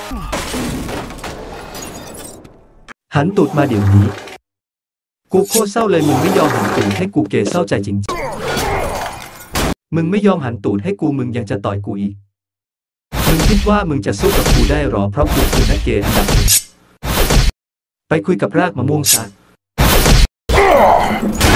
หันตูดมาเดี๋ยวนี้กูโคตรเศร้าเลยมึงไม่ยอมหันตูดให้กูเกเศร้าใจจริงๆมึงไม่ยอมหันตูดให้กูมึงยังจะต่อยกูอีกมึงคิดว่ามึงจะสู้กับกูได้หรอเพราะกูคือนักเกย์อันดับหนึ่งไปคุยกับรากมะม่วงซะ